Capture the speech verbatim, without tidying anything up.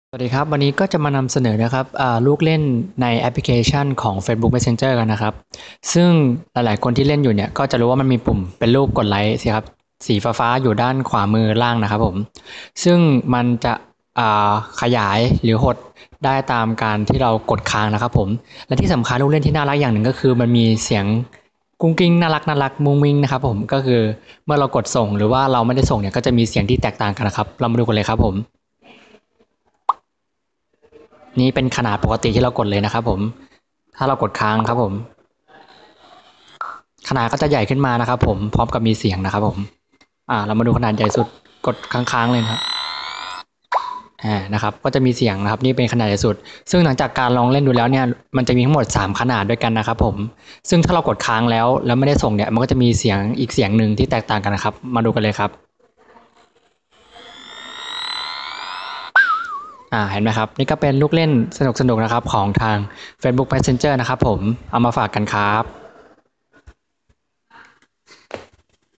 สวัสดีครับวันนี้ก็จะมานำเสนอนะครับอ่าลูกเล่นในแอปพลิเคชันของ Facebook Messenger กันนะครับซึ่งหลายๆคนที่เล่นอยู่เนี่ยก็จะรู้ว่ามันมีปุ่มเป็นรูปกดไลค์สิครับสีฟ้าๆอยู่ด้านขวามือล่างนะครับผมซึ่งมันจะอ่าขยายหรือหดได้ตามการที่เรากดค้างนะครับผมและที่สำคัญลูกเล่นที่น่ารักอย่างหนึ่งก็คือมันมีเสียงกุ้งกิ้งน่ารักน่ารักมุ้งมิ้งนะครับผมก็คือเมื่อเรากดส่งหรือว่าเราไม่ได้ส่งเนี่ยก็จะมีเสียงที่แตกต่างกันนะครับเรามาดูกันเลยครับผม นี่เป็นขนาดปกติที่เรากดเลยนะครับผมถ้าเรากดค้างครับผมขนาดก็จะใหญ่ขึ้นมานะครับผมพร้อมกับมีเสียงนะครับผมอ่าเรามาดูขนาดใหญ่สุดกดค้างๆเลยนะครับอ่านะครับก็จะมีเสียงนะครับนี่เป็นขนาดใหญ่สุดซึ่งหลังจากการลองเล่นดูแล้วเนี่ยมันจะมีทั้งหมดสามขนาดด้วยกันนะครับผมซึ่งถ้าเรากดค้างแล้วแล้วไม่ได้ส่งเนี่ยมันก็จะมีเสียงอีกเสียงหนึ่งที่แตกต่างกันนะครับมาดูกันเลยครับอ่าเห็นไหมครับนี่ก็เป็นลูกเล่นสนุกๆนะครับของทาง Facebook Messenger นะครับผมเอามาฝากกันครับ